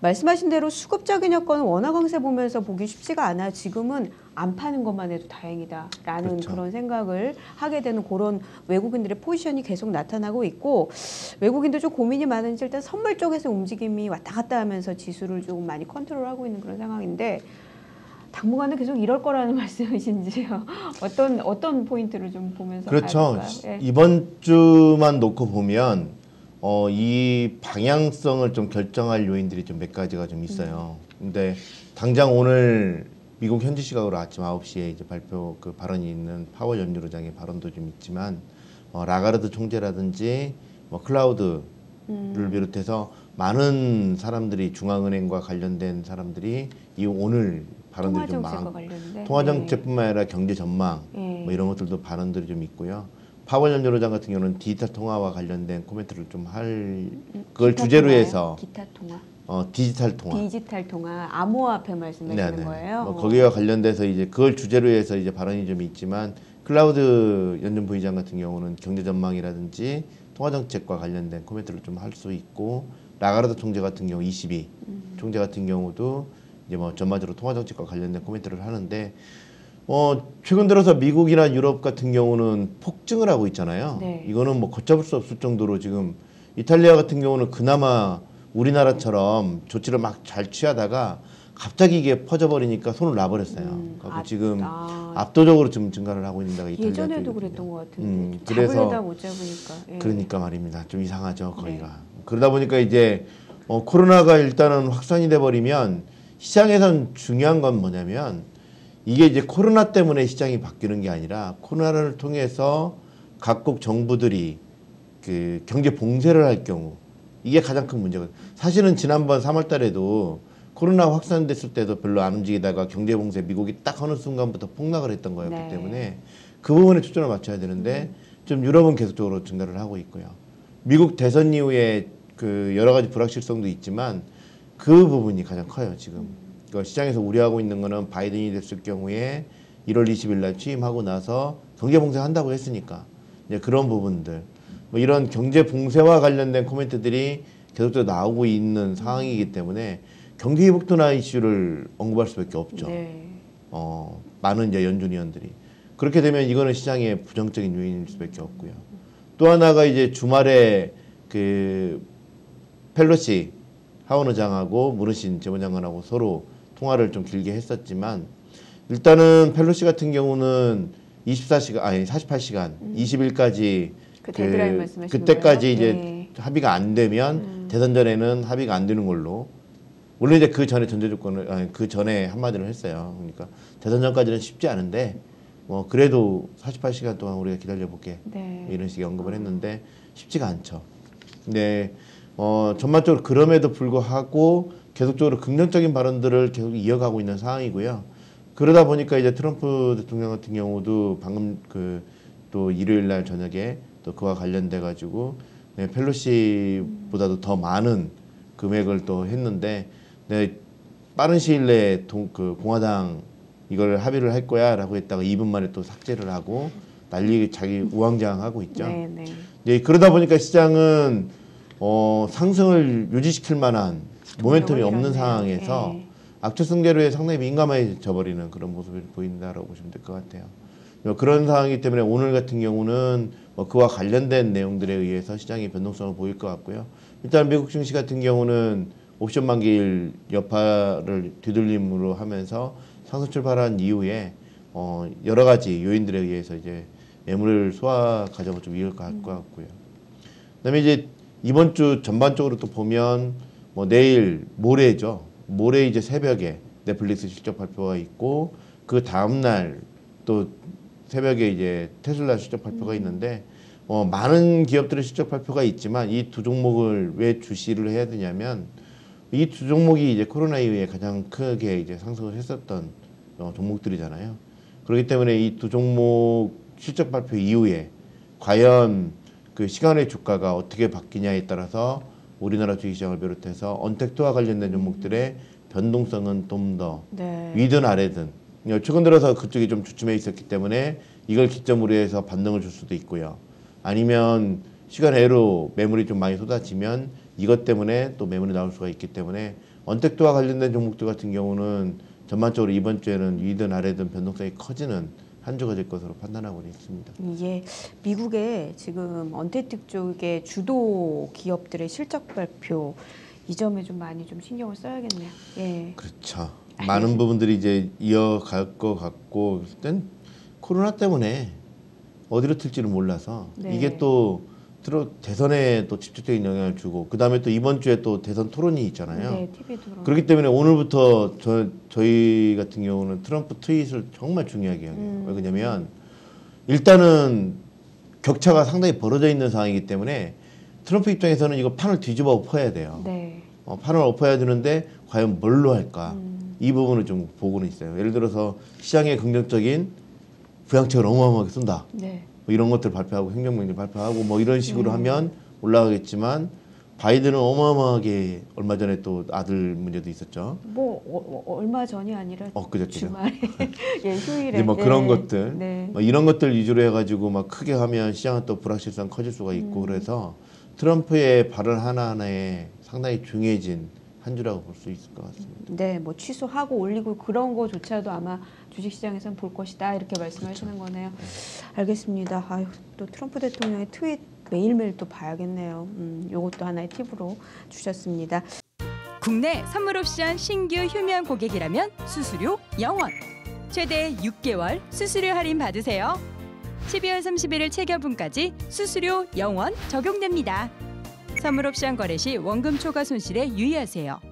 말씀하신 대로 수급적인 여건은 원화 강세 보면서 보기 쉽지가 않아. 지금은 안 파는 것만 해도 다행이다라는 그렇죠. 그런 생각을 하게 되는 그런 외국인들의 포지션이 계속 나타나고 있고, 외국인도 좀 고민이 많은지 일단 선물 쪽에서 움직임이 왔다 갔다 하면서 지수를 조금 많이 컨트롤하고 있는 그런 상황인데, 당분간은 계속 이럴 거라는 말씀이신지요? 어떤 포인트를 좀 보면서 그렇죠. 봐야 될까요? 예. 이번 주만 놓고 보면 이 방향성을 좀 결정할 요인들이 좀 몇 가지가 좀 있어요. 근데 당장 오늘 미국 현지 시각으로 아침 9시에 이제 발표 그 발언이 있는 파월 연준의장의 발언도 좀 있지만, 라가르드 총재라든지 클라우드를 비롯해서 많은 사람들이, 중앙은행과 관련된 사람들이 이 오늘 발언들이 좀 많고, 통화정책뿐만 아니라 경제 전망 이런 것들도 발언들이 좀 있고요. 파월 연준의장 같은 경우는 디지털 통화와 관련된 코멘트를 좀 할, 그걸 주제로 통화요? 해서 기타 통화. 디지털 통화. 디지털 통화, 암호화폐 말씀하시는 네네. 거예요? 거기와 관련돼서 이제 그걸 주제로 해서 이제 발언이 좀 있지만, 클라우드 연준 부의장 같은 경우는 경제 전망이라든지 통화 정책과 관련된 코멘트를 좀 할 수 있고, 라가르드 총재 같은 경우 22 총재 같은 경우도 이제 전반적으로 통화 정책과 관련된 코멘트를 하는데, 최근 들어서 미국이나 유럽 같은 경우는 폭증을 하고 있잖아요. 네. 이거는 걷잡을 수 없을 정도로 지금 이탈리아 같은 경우는 그나마 우리나라처럼 조치를 막 잘 취하다가 갑자기 이게 퍼져버리니까 손을 놔버렸어요. 그래서 지금 압도적으로 좀 증가를 하고 있는 데가 이탈리아. 예전에도 그랬던 것 같은데 그래서 잡으려다 못 잡으니까. 예. 그러니까 말입니다. 좀 이상하죠, 거기가. 네. 그러다 보니까 이제 코로나가 일단은 확산이 돼버리면 시장에선 중요한 건 뭐냐면, 이게 이제 코로나 때문에 시장이 바뀌는 게 아니라 코로나를 통해서 각국 정부들이 그 경제 봉쇄를 할 경우, 이게 가장 큰 문제거든요. 사실은 지난번 3월 달에도 코로나 확산됐을 때도 별로 안 움직이다가 경제 봉쇄 미국이 딱 어느 순간부터 폭락을 했던 거였기 네. 때문에 그 부분에 초점을 맞춰야 되는데 좀 유럽은 계속적으로 증가를 하고 있고요. 미국 대선 이후에 그 여러 가지 불확실성도 있지만 그 부분이 가장 커요, 지금. 그러니까 시장에서 우려하고 있는 거는 바이든이 됐을 경우에 1월 20일 날 취임하고 나서 경제 봉쇄한다고 했으니까 이제 그런 부분들, 이런 경제 봉쇄와 관련된 코멘트들이 계속적으로 나오고 있는 상황이기 때문에 경기 회복 둔화 이슈를 언급할 수밖에 없죠. 네. 많은 이제 연준위원들이. 그렇게 되면 이거는 시장의 부정적인 요인일 수밖에 없고요. 또 하나가 이제 주말에 그 펠로시 하원 의장하고 무르신 재무장관하고 서로 통화를 좀 길게 했었지만, 일단은 펠로시 같은 경우는 24시간 아니 48시간 20일까지 그 데드라인 말씀하시는 그때까지 거예요? 이제 네. 합의가 안 되면 대선 전에는 합의가 안 되는 걸로. 물론 이제 그 전에 전제 조건을 그 전에 한마디를 했어요. 그러니까 대선 전까지는 쉽지 않은데 그래도 48시간 동안 우리가 기다려 볼게. 네. 이런 식의 언급을 했는데 쉽지가 않죠. 근데 전반적으로 그럼에도 불구하고 계속적으로 긍정적인 발언들을 계속 이어가고 있는 상황이고요. 그러다 보니까 이제 트럼프 대통령 같은 경우도 방금 또 일요일 날 저녁에 또 그와 관련돼 가지고 펠로시보다도 더 많은 금액을 또 했는데, 빠른 시일 내에 공화당 이걸 합의를 할 거야라고 했다가 2분 만에 또 삭제를 하고 난리 자기 우왕좌왕하고 있죠. 네, 네. 이제 그러다 보니까 시장은 상승을 유지시킬 만한 모멘텀이 없는 상황에서 악재승계로에 상당히 민감해져 버리는 그런 모습을 보인다라고 보시면 될 것 같아요. 그런 상황이기 때문에 오늘 같은 경우는 그와 관련된 내용들에 의해서 시장이 변동성을 보일 것 같고요. 일단 미국 증시 같은 경우는 옵션 만기일 여파를 뒤돌림으로 하면서 상승 출발한 이후에 여러 가지 요인들에 의해서 이제 매물 소화 과정을 좀 이을 것 같고요. 그다음에 이제 이번 주 전반적으로 또 보면 내일 모레죠. 모레 이제 새벽에 넷플릭스 실적 발표가 있고, 그 다음 날 또 새벽에 이제 테슬라 실적 발표가 있는데, 많은 기업들의 실적 발표가 있지만 이 두 종목을 왜 주시를 해야 되냐면, 이 두 종목이 이제 코로나 이후에 가장 크게 이제 상승을 했었던 종목들이잖아요. 그렇기 때문에 이 두 종목 실적 발표 이후에 과연 그 시간의 주가가 어떻게 바뀌냐에 따라서 우리나라 주식시장을 비롯해서 언택트와 관련된 종목들의 변동성은 좀 더 위든 아래든, 최근 들어서 그쪽이 좀 주춤해 있었기 때문에 이걸 기점으로 해서 반등을 줄 수도 있고요. 아니면 시간 외로 매물이 좀 많이 쏟아지면 이것 때문에 또 매물이 나올 수가 있기 때문에 언택트와 관련된 종목들 같은 경우는 전반적으로 이번 주에는 위든 아래든 변동성이 커지는 한 주가 될 것으로 판단하고 있습니다. 예, 미국의 지금 언택트 쪽의 주도 기업들의 실적 발표 이 점에 좀 많이 좀 신경을 써야겠네요. 예. 그렇죠. 많은 부분들이 이제 이어갈 것 같고 일단 코로나 때문에 어디로 튈지를 몰라서 네. 이게 또 대선에 또 직접적인 영향을 주고 그 다음에 또 이번 주에 또 대선 토론이 있잖아요. 네, TV 토론. 그렇기 때문에 오늘부터 저희 같은 경우는 트럼프 트윗을 정말 중요하게 여겨요. 왜냐면 일단은 격차가 상당히 벌어져 있는 상황이기 때문에 트럼프 입장에서는 이거 판을 뒤집어 엎어야 돼요. 네. 판을 엎어야 되는데 과연 뭘로 할까? 이 부분을 좀 보고는 있어요. 예를 들어서 시장에 긍정적인 부양책을 어마어마하게 쏜다. 네. 뭐 이런 것들 발표하고 행정명령 발표하고 뭐 이런 식으로 하면 올라가겠지만 바이든은 어마어마하게 얼마 전에 또 아들 문제도 있었죠. 뭐 얼마 전이 아니라 그죠. 주말에 예, 휴일에 이제 뭐 네. 그런 것들, 네. 뭐 이런 것들 위주로 해가지고 막 크게 하면 시장은 또 불확실성 커질 수가 있고 그래서 트럼프의 발언 하나하나에 상당히 중요해진 한 주라고 볼 수 있을 것 같습니다. 네, 뭐 취소하고 올리고 그런 거조차도 아마 주식시장에서는 볼 것이다 이렇게 말씀하시는 거네요. 알겠습니다. 아유, 또 트럼프 대통령의 트윗 매일매일 또 봐야겠네요. 요것도 하나의 팁으로 주셨습니다. 국내 선물옵션 신규 휴면 고객이라면 수수료 0원. 최대 6개월 수수료 할인 받으세요. 12월 31일 체결분까지 수수료 0원 적용됩니다. 선물옵션 거래 시 원금 초과 손실에 유의하세요.